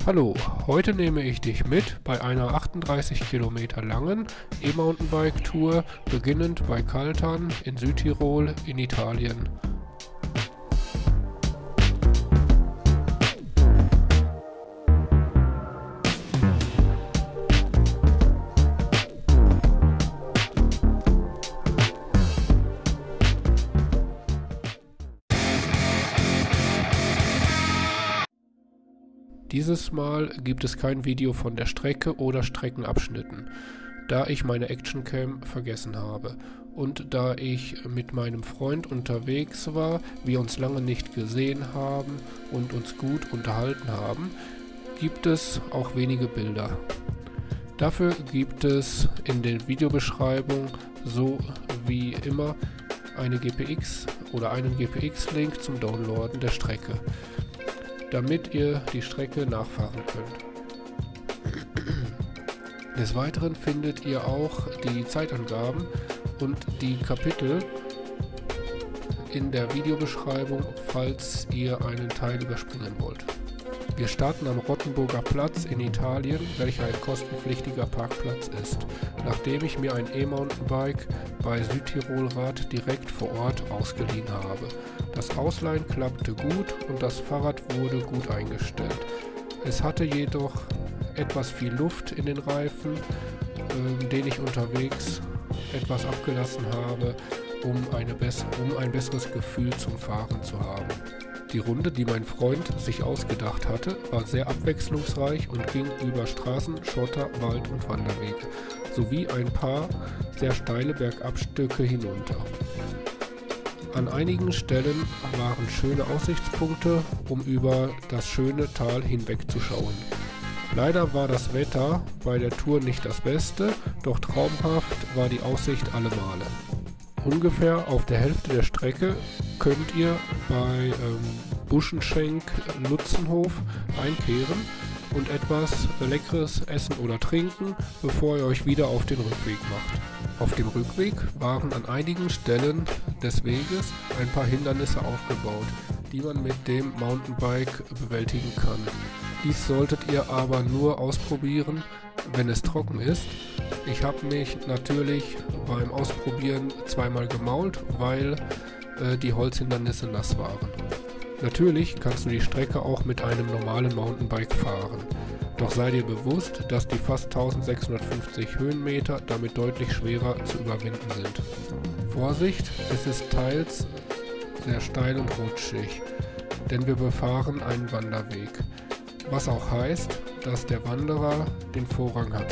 Hallo, heute nehme ich dich mit bei einer 38 Kilometer langen E-Mountainbike-Tour, beginnend bei Caltan in Südtirol in Italien. Dieses Mal gibt es kein Video von der Strecke oder Streckenabschnitten, da ich meine Actioncam vergessen habe und da ich mit meinem Freund unterwegs war, wir uns lange nicht gesehen haben und uns gut unterhalten haben, gibt es auch wenige Bilder. Dafür gibt es in der Videobeschreibung so wie immer eine GPX oder einen GPX-Link zum Downloaden der Strecke, damit ihr die Strecke nachfahren könnt. Des Weiteren findet ihr auch die Zeitangaben und die Kapitel in der Videobeschreibung, falls ihr einen Teil überspringen wollt. Wir starten am Rottenburger Platz in Italien, welcher ein kostenpflichtiger Parkplatz ist, nachdem ich mir ein E-Mountainbike bei Südtirolrad direkt vor Ort ausgeliehen habe. Das Ausleihen klappte gut und das Fahrrad wurde gut eingestellt. Es hatte jedoch etwas viel Luft in den Reifen, den ich unterwegs etwas abgelassen habe, um ein besseres Gefühl zum Fahren zu haben. Die Runde, die mein Freund sich ausgedacht hatte, war sehr abwechslungsreich und ging über Straßen, Schotter, Wald und Wanderwege, sowie ein paar sehr steile Bergabstücke hinunter. An einigen Stellen waren schöne Aussichtspunkte, um über das schöne Tal hinwegzuschauen. Leider war das Wetter bei der Tour nicht das Beste, doch traumhaft war die Aussicht alle Male. Ungefähr auf der Hälfte der Strecke könnt ihr bei Buschenschenk-Lutzenhof einkehren und etwas Leckeres essen oder trinken, bevor ihr euch wieder auf den Rückweg macht. Auf dem Rückweg waren an einigen Stellen des Weges ein paar Hindernisse aufgebaut, die man mit dem Mountainbike bewältigen kann. Dies solltet ihr aber nur ausprobieren, wenn es trocken ist. Ich habe mich natürlich beim Ausprobieren zweimal gemault, weil die Holzhindernisse nass waren. Natürlich kannst du die Strecke auch mit einem normalen Mountainbike fahren. Doch sei dir bewusst, dass die fast 1650 Höhenmeter damit deutlich schwerer zu überwinden sind. Vorsicht, es ist teils sehr steil und rutschig, denn wir befahren einen Wanderweg, was auch heißt, dass der Wanderer den Vorrang hat.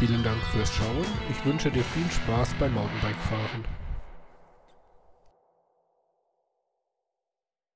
Vielen Dank fürs Schauen. Ich wünsche dir viel Spaß beim Mountainbike-Fahren.